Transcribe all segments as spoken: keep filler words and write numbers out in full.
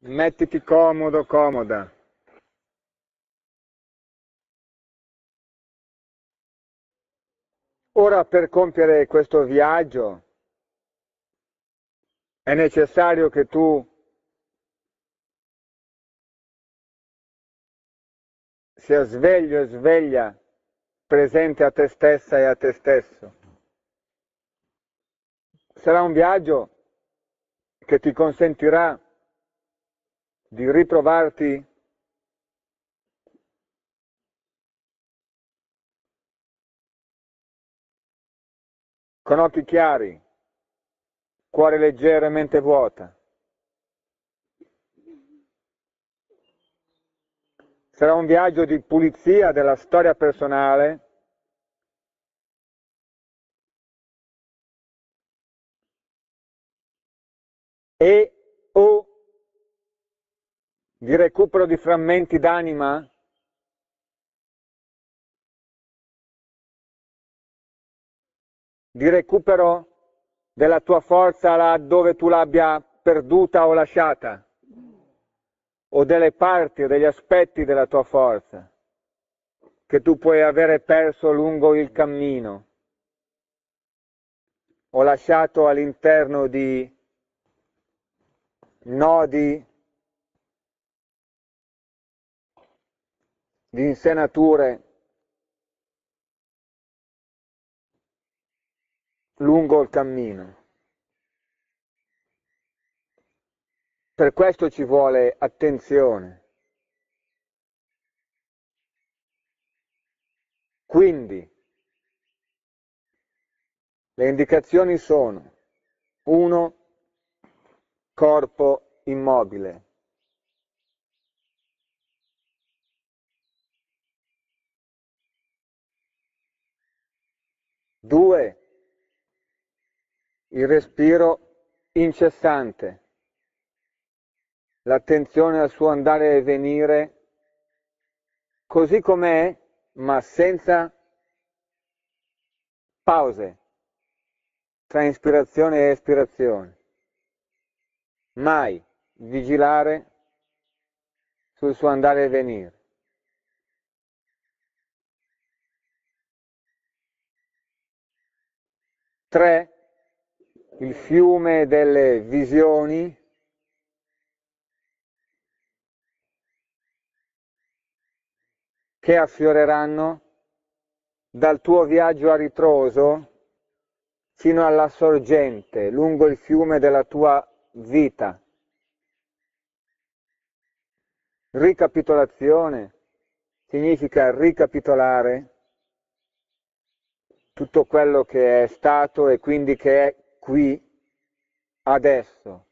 Mettiti comodo, comoda. Ora, per compiere questo viaggio è necessario che tu sia sveglio e sveglia, presente a te stessa e a te stesso. Sarà un viaggio che ti consentirà di ritrovarti con occhi chiari, cuore leggero e mente vuota. Sarà un viaggio di pulizia della storia personale e o di recupero di frammenti d'anima di recupero della tua forza laddove tu l'abbia perduta o lasciata, o delle parti o degli aspetti della tua forza che tu puoi avere perso lungo il cammino o lasciato all'interno di nodi, di insenature lungo il cammino. Per questo ci vuole attenzione. Quindi, le indicazioni sono: uno, corpo immobile. Due, il respiro incessante, l'attenzione al suo andare e venire così com'è, ma senza pause tra ispirazione e espirazione. Mai vigilare sul suo andare e venire. Tre, il fiume delle visioni che affioreranno dal tuo viaggio a ritroso fino alla sorgente, lungo il fiume della tua vita. Ricapitolazione significa ricapitolare tutto quello che è stato e quindi che è qui adesso.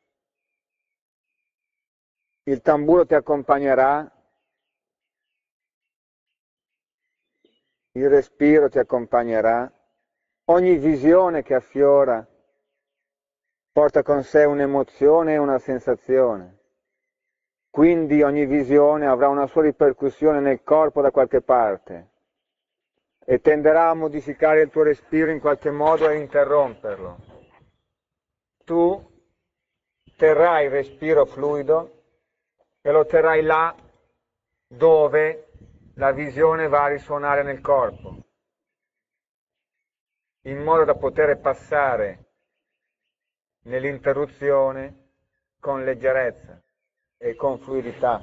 Il tamburo ti accompagnerà, il respiro ti accompagnerà, ogni visione che affiora porta con sé un'emozione e una sensazione. Quindi ogni visione avrà una sua ripercussione nel corpo da qualche parte e tenderà a modificare il tuo respiro in qualche modo e interromperlo. Tu terrai il respiro fluido e lo terrai là dove la visione va a risuonare nel corpo, in modo da poter passare nell'interruzione con leggerezza e con fluidità.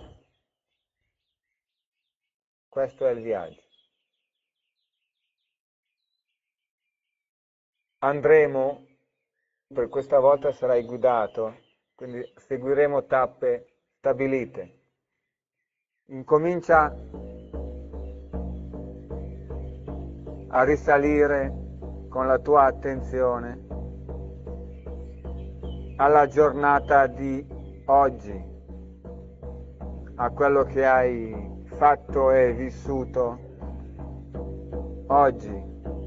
Questo è il viaggio. Andremo, per questa volta sarai guidato, quindi seguiremo tappe stabilite. Incomincia a risalire con la tua attenzione alla giornata di oggi, a quello che hai fatto e vissuto oggi.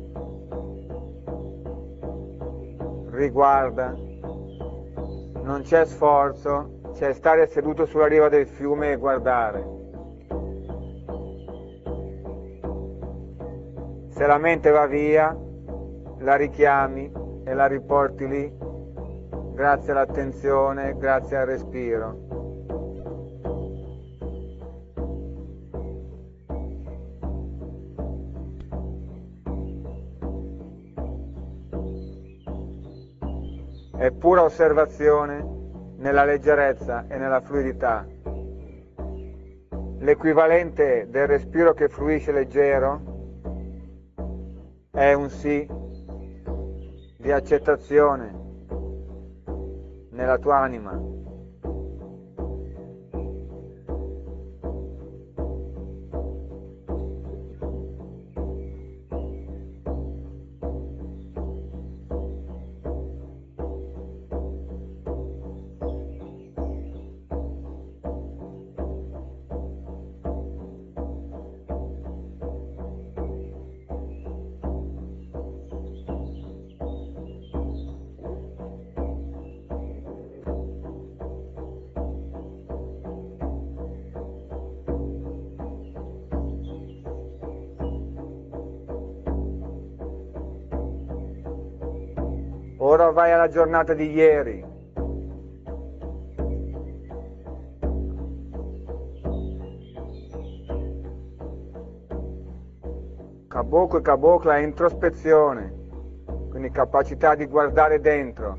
Riguarda, non c'è sforzo, c'è stare seduto sulla riva del fiume e guardare. Se la mente va via, la richiami e la riporti lì, grazie all'attenzione, grazie al respiro. è pura osservazione nella leggerezza e nella fluidità. L'equivalente del respiro che fluisce leggero è un sì di accettazione nella tua anima. Ora vai alla giornata di ieri. Caboclo e cabocla è introspezione, quindi capacità di guardare dentro.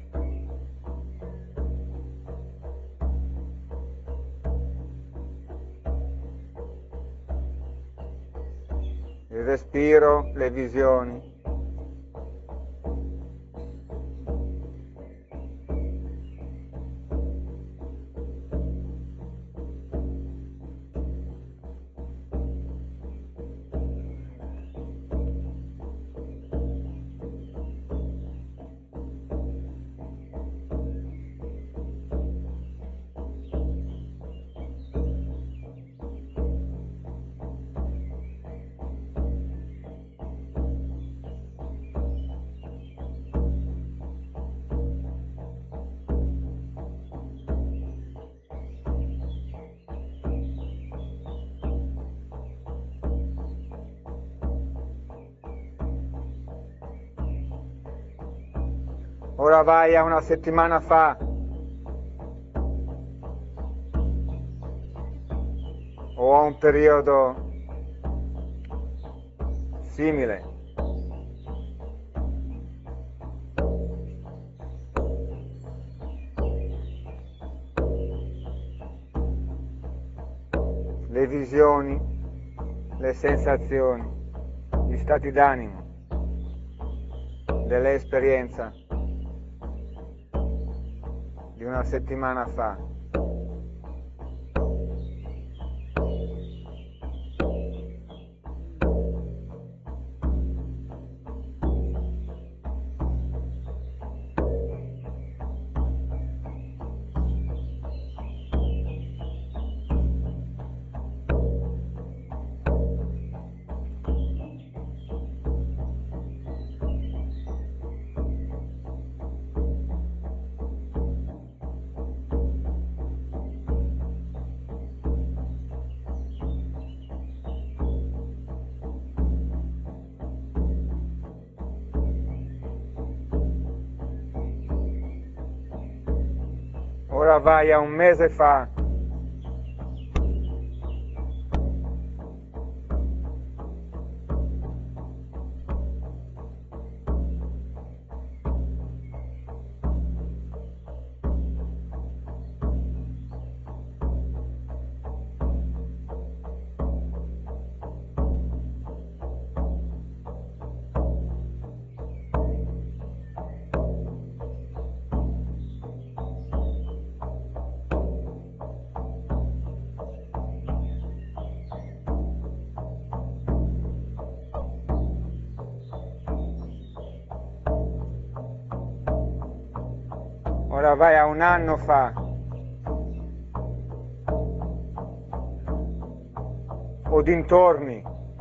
Il respiro, le visioni. Ora vai a una settimana fa, o a un periodo simile. Le visioni, le sensazioni, gli stati d'animo dell'esperienza di una settimana fa. Ora vai a un mese fa. Ora vai a un anno fa. O dintorni.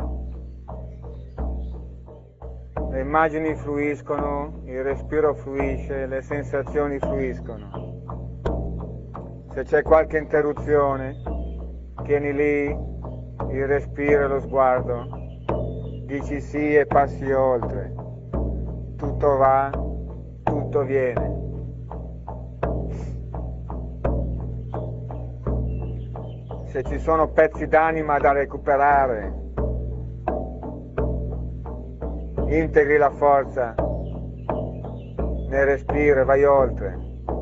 Le immagini fluiscono, il respiro fluisce, le sensazioni fluiscono. Se c'è qualche interruzione, tieni lì il respiro e lo sguardo, dici sì e passi oltre. Tutto va, tutto viene. Se ci sono pezzi d'anima da recuperare, integri la forza nel respiro e vai oltre.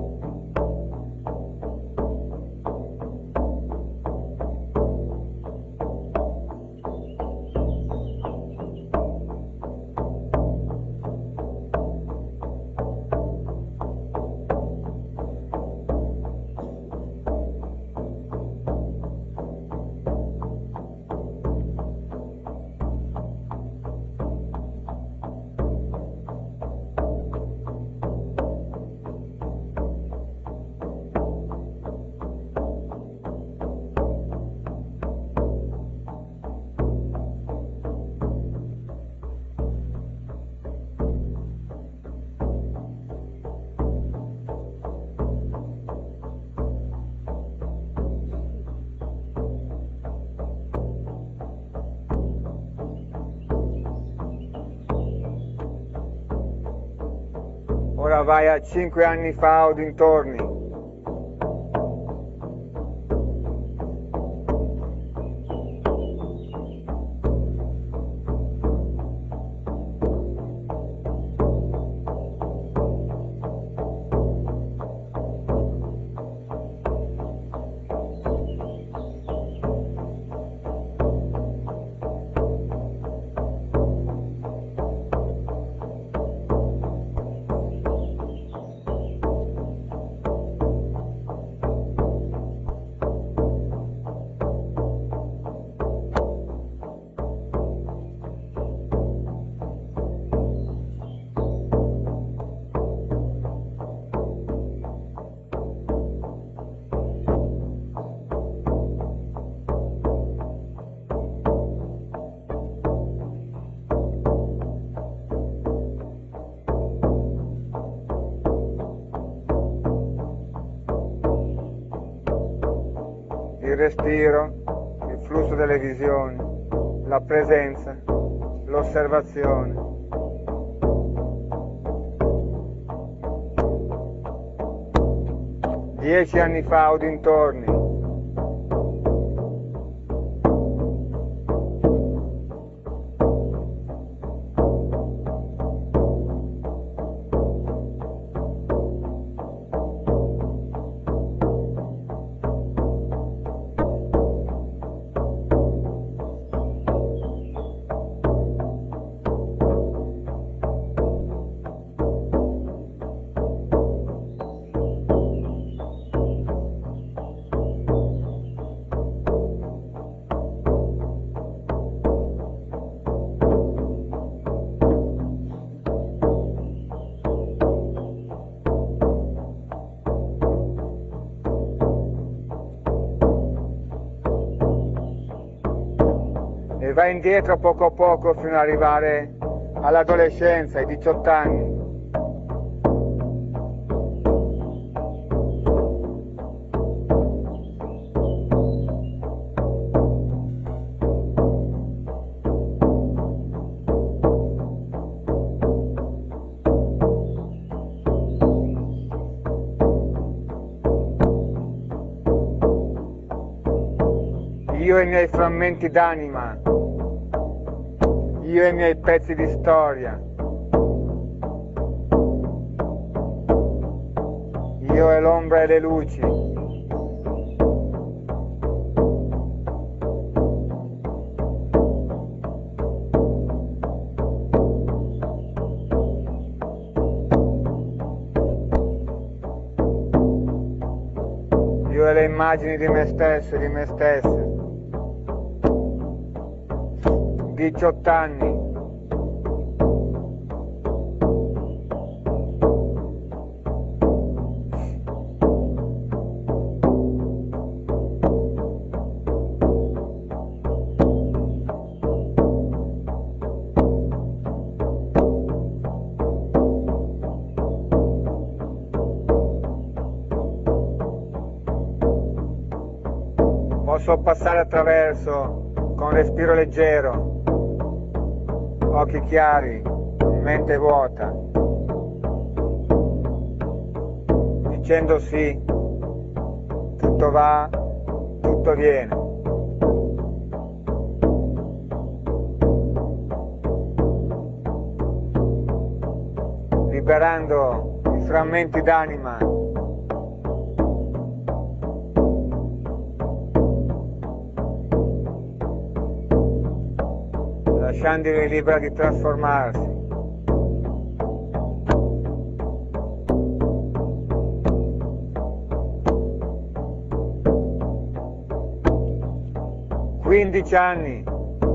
Ora vai a cinque anni fa o dintorni. Il respiro, il flusso delle visioni, la presenza, l'osservazione. Dieci anni fa o dintorni. E vai indietro poco a poco fino ad arrivare all'adolescenza, ai diciotto anni. Io e i miei frammenti d'anima, io e i miei pezzi di storia, io e l'ombra e le luci. Io e le immagini di me stesso e di me stessa. diciotto anni. Posso passare attraverso con respiro leggero, occhi chiari, mente vuota, dicendo sì, tutto va, tutto viene. Liberando frammenti d'anima, lasciandoli liberi di trasformarsi. quindici anni.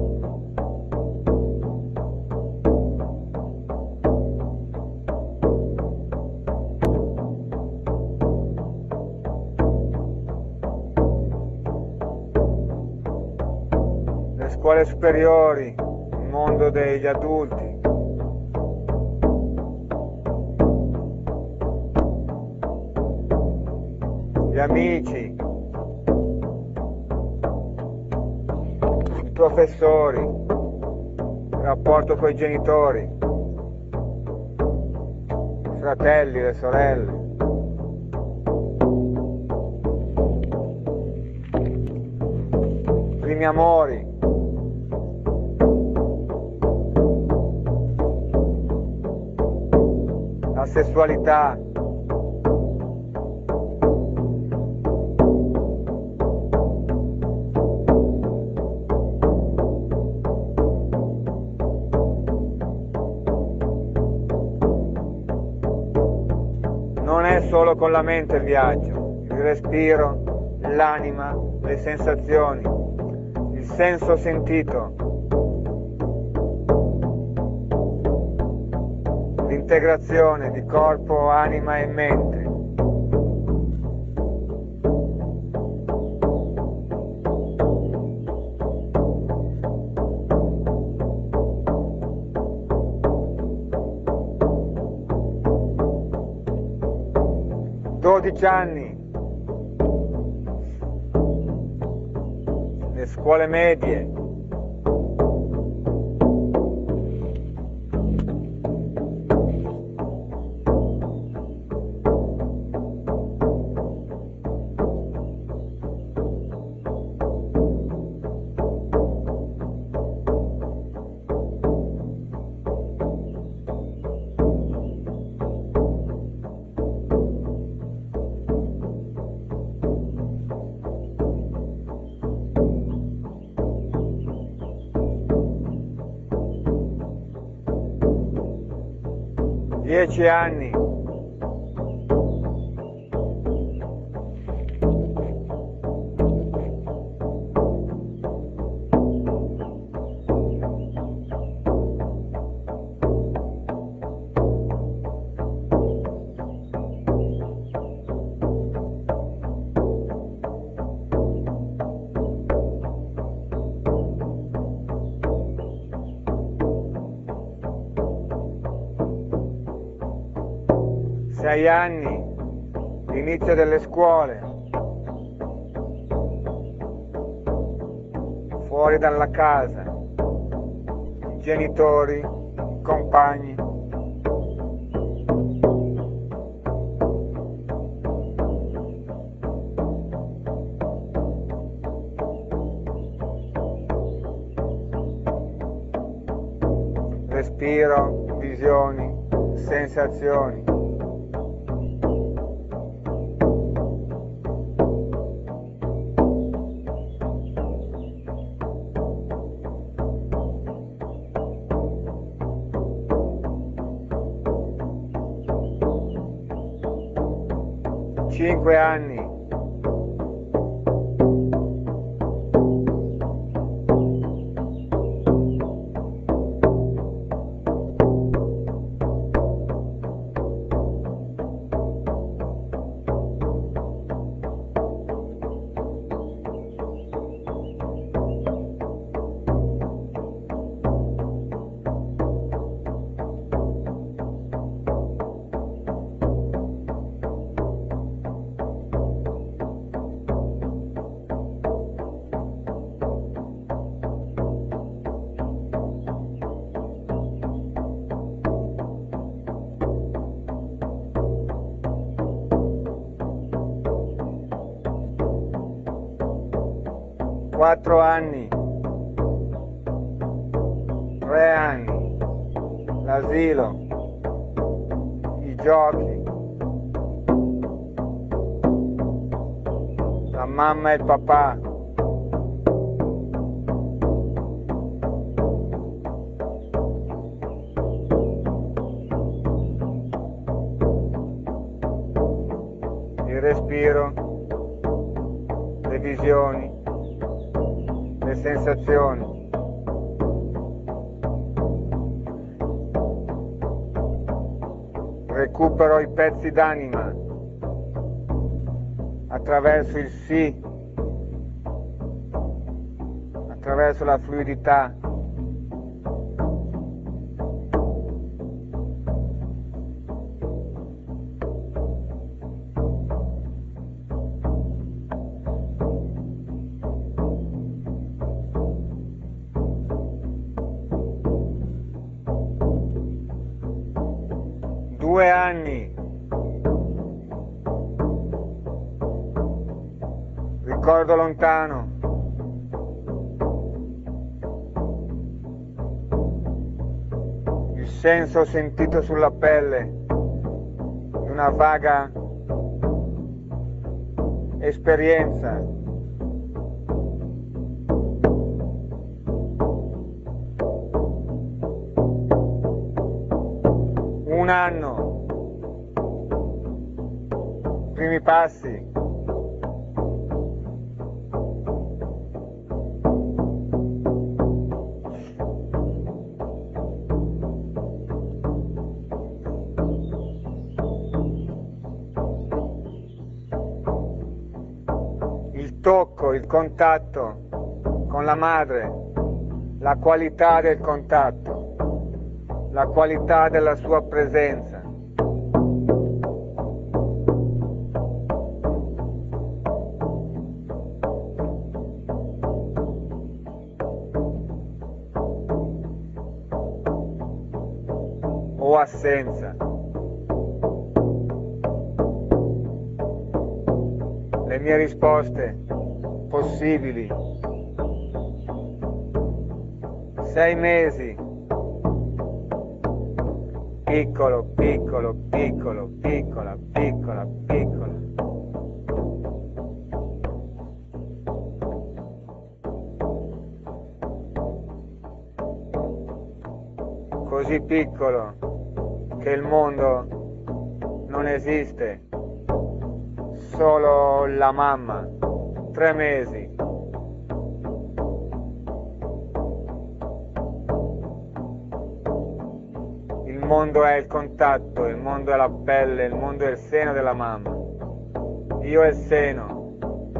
Le scuole superiori, il mondo degli adulti. Gli amici. Professori, il rapporto con i genitori, i fratelli, le sorelle, primi amori, la sessualità, solo con la mente il viaggio, il respiro, l'anima, le sensazioni, il senso sentito, l'integrazione di corpo, anima e mente. dodici anni, le scuole medie, dieci anni, sei anni, l'inizio delle scuole, fuori dalla casa, i genitori, i compagni. Respiro, visioni, sensazioni. Cinque anni. Quattro anni, tre anni, l'asilo, i giochi, mamma e il papà. Il respiro, le visioni, le sensazioni. Recupero i pezzi d'anima attraverso il sì, attraverso la fluidità. Due anni. Ricordo lontano. Il senso sentito sulla pelle di una vaga esperienza. Un anno. Primi passi. Il tocco, il contatto con la madre, la qualità del contatto, la qualità della sua presenza. O assenza. Le mie risposte possibili. Sei mesi. Piccolo, piccolo, piccolo, piccola, piccola, piccola. Così piccolo che il mondo non esiste, solo la mamma, tre mesi. Il mondo è il contatto, il mondo è la pelle, il mondo è il seno della mamma. Io è il seno,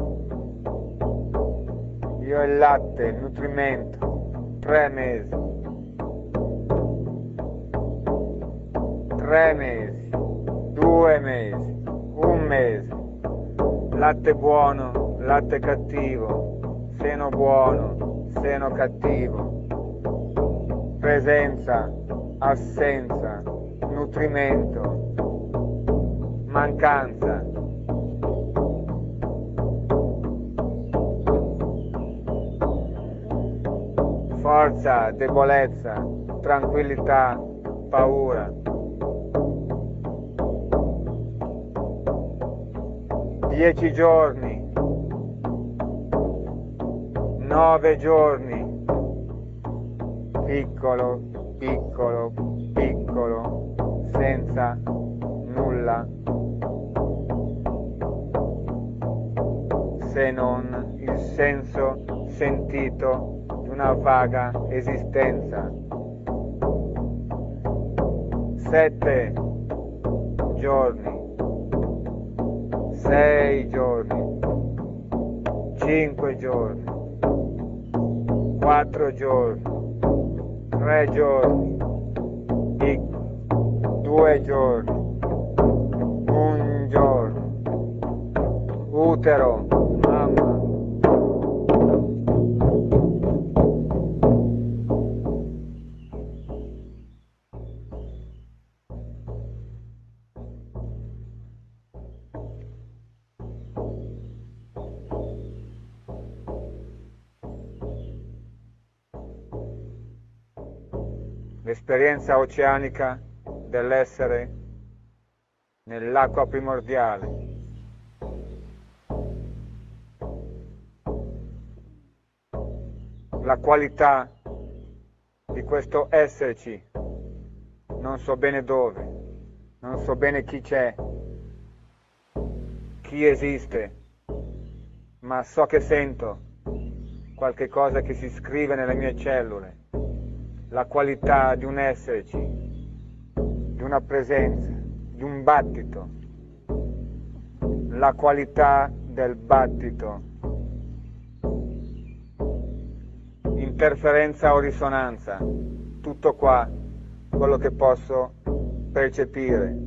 io è il latte, il nutrimento, tre mesi. Tre mesi, due mesi, un mese, latte buono, latte cattivo, seno buono, seno cattivo, presenza, assenza, nutrimento, mancanza. Forza, debolezza, tranquillità, paura. Dieci giorni, nove giorni, piccolo, piccolo, piccolo, senza nulla, se non il senso sentito di una vaga esistenza. Sette giorni. Sei giorni, cinque giorni, quattro giorni, tre giorni, piccolo, due giorni, un giorno, utero, mamma. L'esperienza oceanica dell'essere nell'acqua primordiale. la qualità di questo esserci, non so bene dove, non so bene chi c'è, chi esiste, ma so che sento qualche cosa che si scrive nelle mie cellule, la qualità di un esserci, di una presenza, di un battito, la qualità del battito, interferenza o risonanza, tutto qua, quello che posso percepire.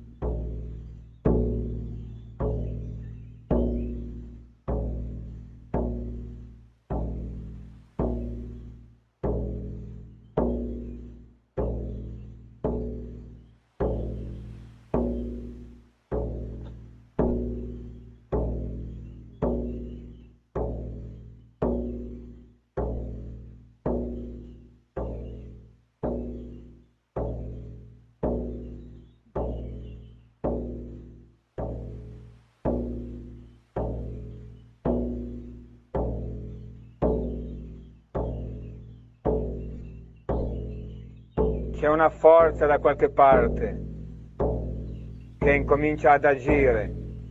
C'è una forza da qualche parte che incomincia ad agire,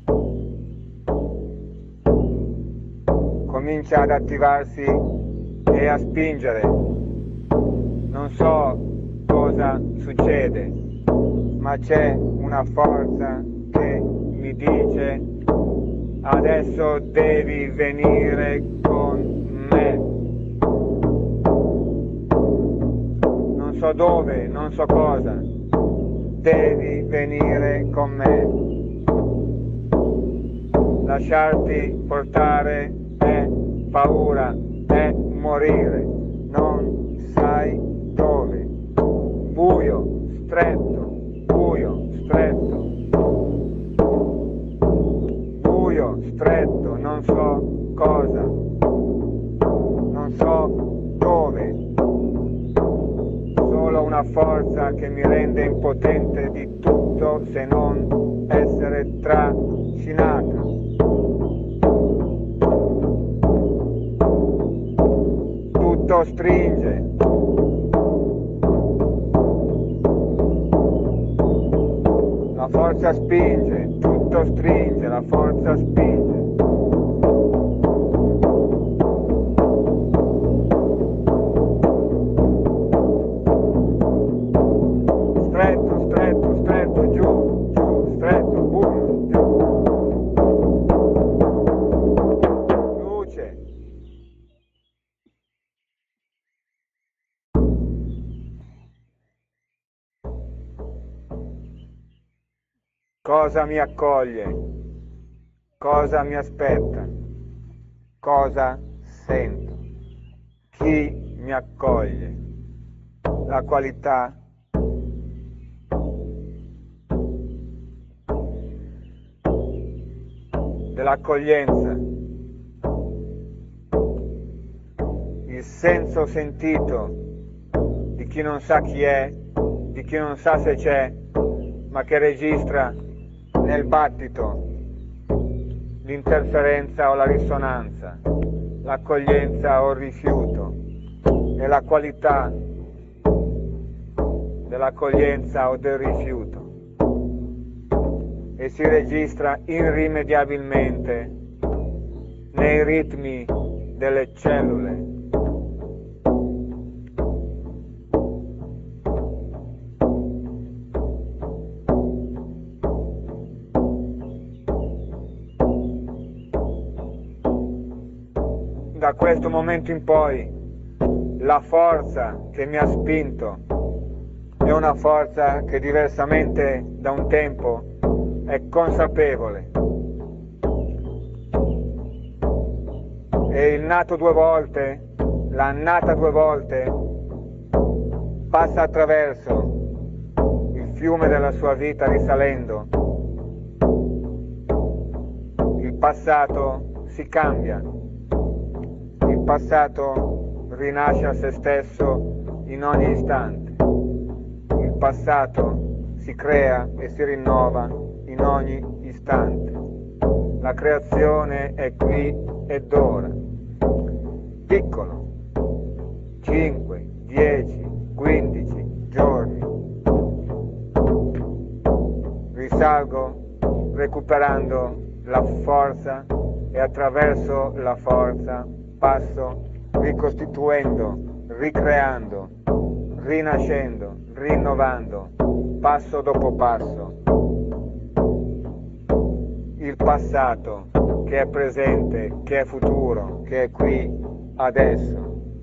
comincia ad attivarsi e a spingere. Non so cosa succede, ma c'è una forza che mi dice: adesso devi venire con me. Non so dove, non so cosa, devi venire con me. Lasciarti portare è paura, è morire, non sai dove. Buio, stretto, buio, stretto, buio, stretto, non so cosa, non so dove. Solo una forza che mi rende impotente di tutto se non essere trascinata. Tutto stringe. La forza spinge, tutto stringe, la forza spinge. Cosa mi accoglie? Cosa mi aspetta? Cosa sento? Chi mi accoglie? La qualità dell'accoglienza, il senso sentito di chi non sa chi è, di chi non sa se c'è, ma che registra nel battito l'interferenza o la risonanza, l'accoglienza o il rifiuto, e la qualità dell'accoglienza o del rifiuto, e si registra irrimediabilmente nei ritmi delle cellule. Da questo momento in poi la forza che mi ha spinto è una forza che, diversamente da un tempo, è consapevole. E il nato due volte, la nata due volte, passa attraverso il fiume della sua vita risalendo. Il passato si cambia. Il passato rinasce a se stesso in ogni istante. Il passato si crea e si rinnova in ogni istante. La creazione è qui ed ora. Piccolo, cinque, dieci, quindici giorni. Risalgo recuperando la forza e attraverso la forza passo ricostituendo, ricreando, rinascendo, rinnovando, passo dopo passo. Il passato che è presente, che è futuro, che è qui, adesso.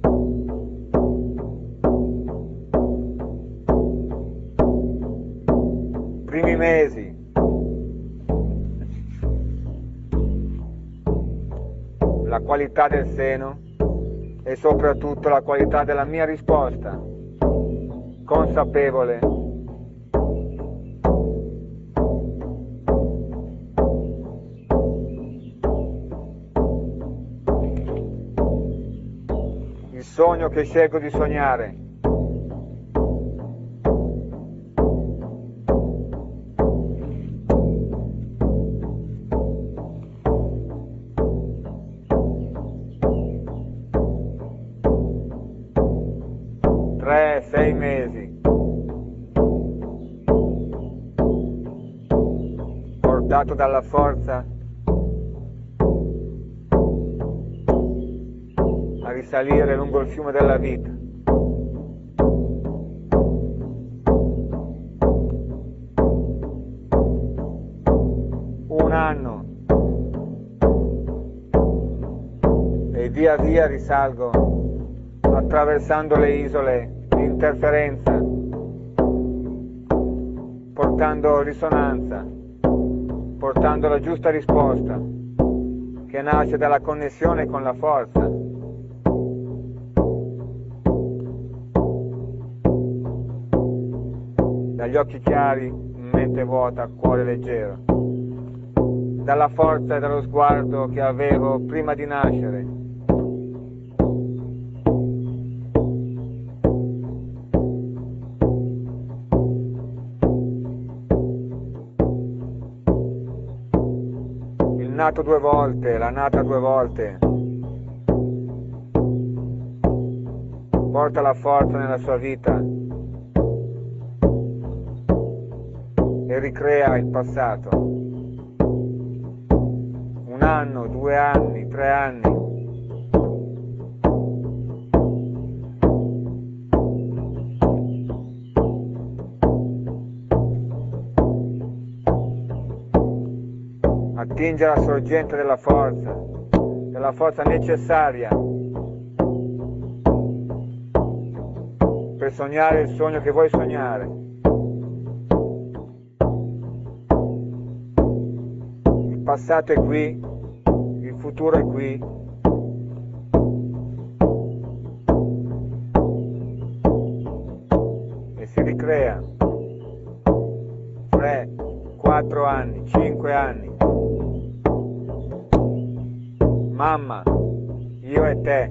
Primi mesi. La qualità del seno e soprattutto la qualità della mia risposta, consapevole. Il sogno che scelgo di sognare. Tre, sei mesi. Portato dalla forza a risalire lungo il fiume della vita. Un anno. E via via risalgo, attraversando le isole di interferenza, portando risonanza, portando la giusta risposta che nasce dalla connessione con la forza. Dagli occhi chiari, mente vuota, cuore leggero. Dalla forza e dallo sguardo che avevo prima di nascere. Il nato due volte, la nata due volte. Porta la forza nella sua vita e ricrea il passato. Un anno, due anni, tre anni. Attinge la sorgente della forza, della forza necessaria per sognare il sogno che vuoi sognare. Il passato è qui, il futuro è qui. E si ricrea. Tre, quattro anni, cinque anni. Mamma, io e te.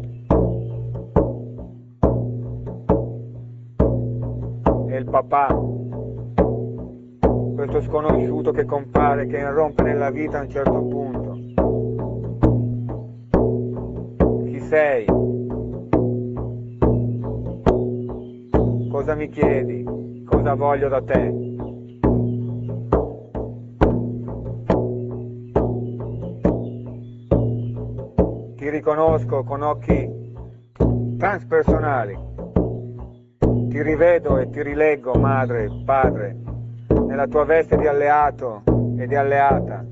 E il papà. Questo sconosciuto che compare, che irrompe nella vita a un certo punto. Chi sei? Cosa mi chiedi? Cosa voglio da te? Ti riconosco con occhi transpersonali. Ti rivedo e ti rileggo, madre, padre, nella tua veste di alleato e di alleata.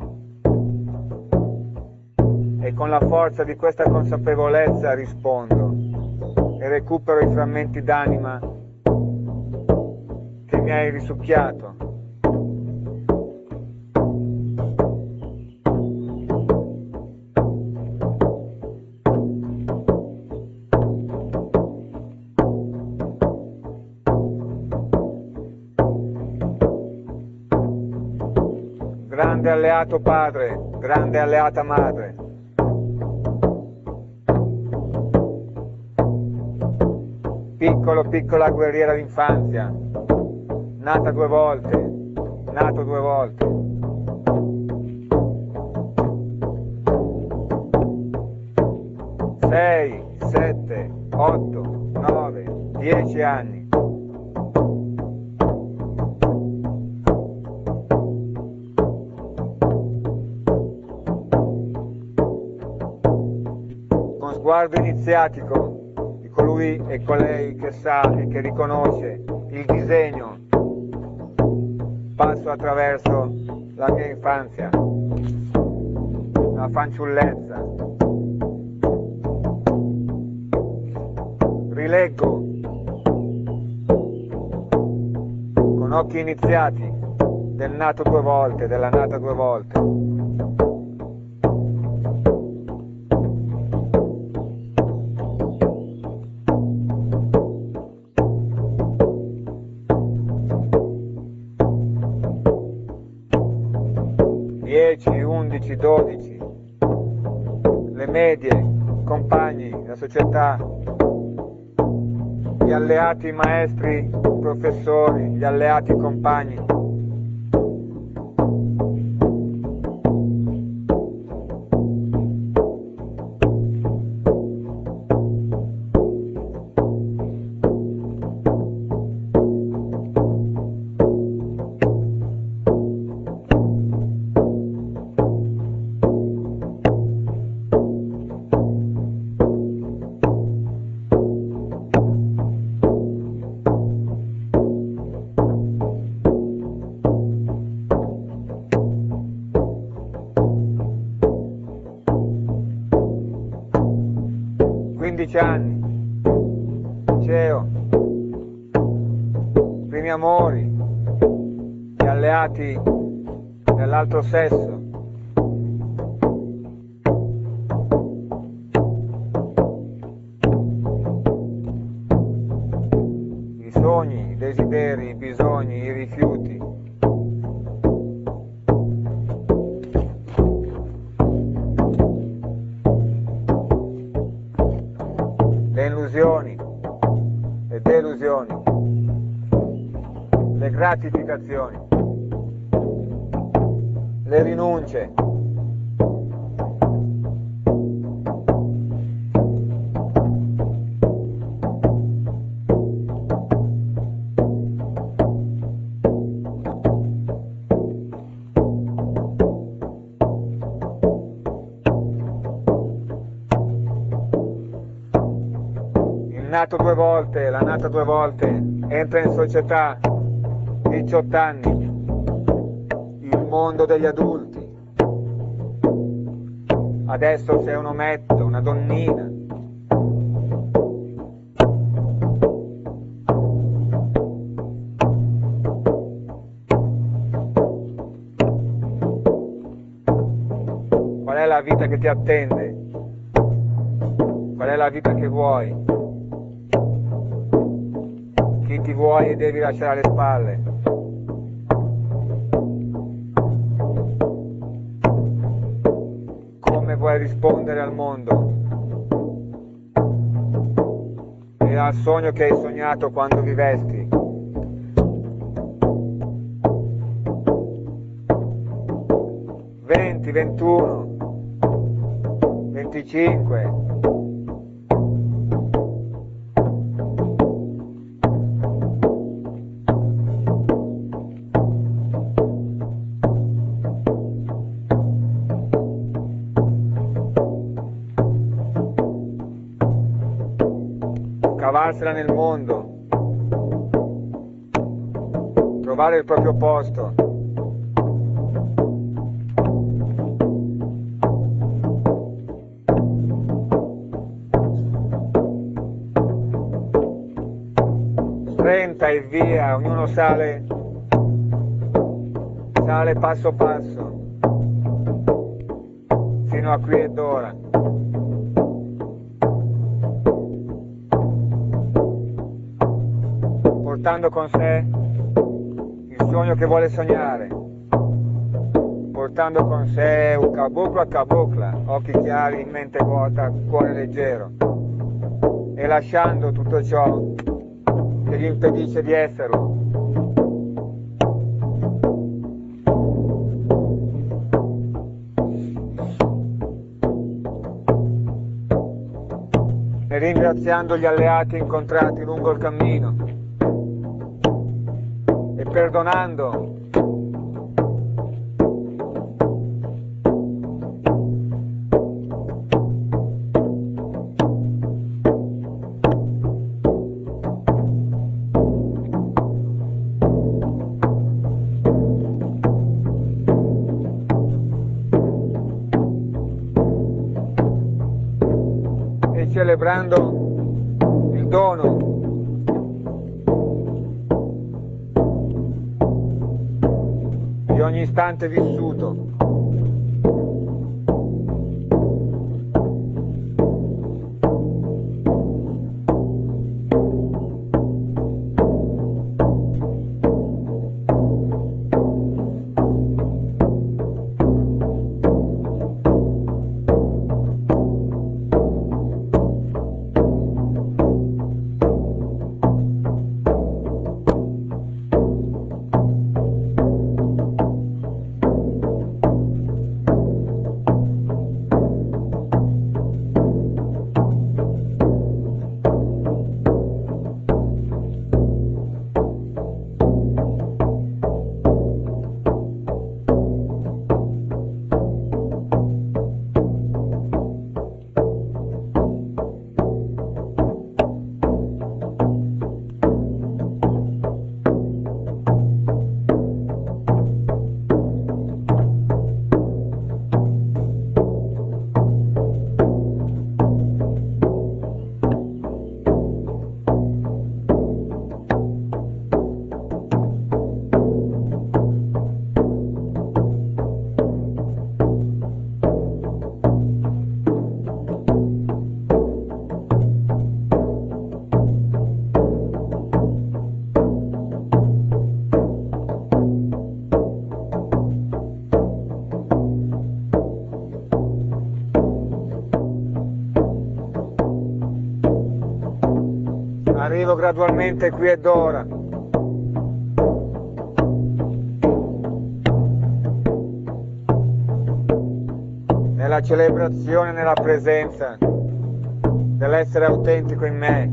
E con la forza di questa consapevolezza rispondo e recupero i frammenti d'anima che mi hai risucchiato. Grande alleato padre, grande alleata madre. Piccolo, piccola guerriera d'infanzia, nata due volte, nato due volte. Sei, sette, otto, nove. dieci anni. Con sguardo iniziatico di colui e colei che sa e che riconosce il disegno, passo attraverso la mia infanzia, la fanciullezza, rileggo con occhi iniziati del nato due volte, della nata due volte. dieci, undici, dodici, le medie, compagni, la società, gli alleati maestri, professori, gli alleati compagni. quindici anni, liceo, primi amori, gli alleati dell'altro sesso, i sogni, i desideri, i bisogni, i rifiuti. Le illusioni, le delusioni, le gratificazioni, le rinunce, nato due volte, la nata due volte, entra in società, diciotto anni, il mondo degli adulti. Adesso sei un ometto, una donnina. Qual è la vita che ti attende? Qual è la vita che vuoi? Chi ti vuoi e devi lasciare alle spalle? Come vuoi rispondere al mondo e al sogno che hai sognato quando vivesti? venti, ventuno, venticinque. Cavarsela nel mondo, trovare il proprio posto, trenta e via, ognuno sale, sale passo passo, fino a qui ed ora. Portando con sé il sogno che vuole sognare, portando con sé un caboclo a cabocla, occhi chiari, mente vuota, cuore leggero, e lasciando tutto ciò che gli impedisce di esserlo. ringraziando gli alleati incontrati lungo il cammino e perdonando e celebrando il dono di ogni istante vissuto. Arrivo gradualmente qui ed ora. Nella celebrazione, nella presenza dell'essere autentico in me.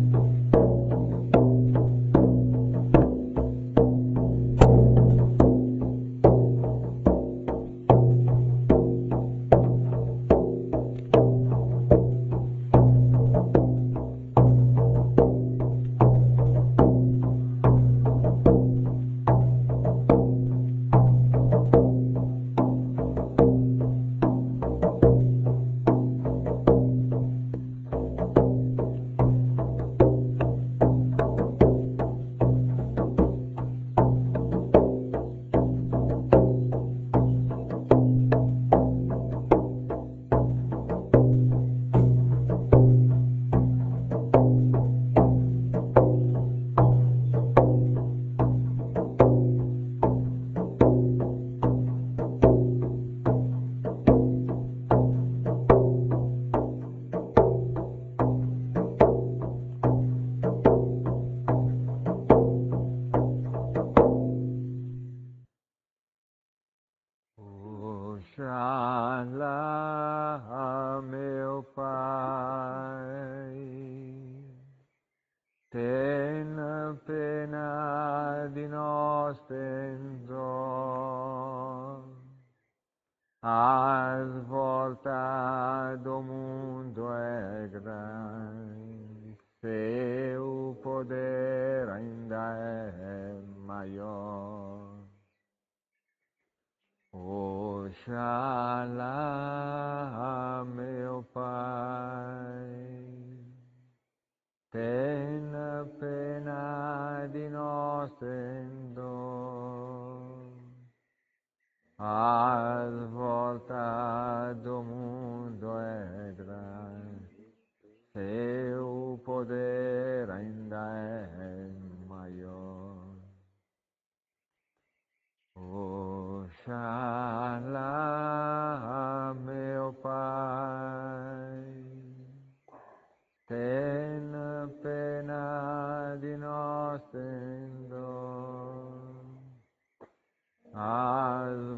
Shala meu Pai, ten pena de nós tendo, as voltas do mundo é grande, seu poder ainda é maior. Oxalá, meu Pai, tenha pena de nós tendo, as voltas do mundo é grande, seu poder ainda é maior. Oxalá, meu Pai, tenha pena de nós tendo, as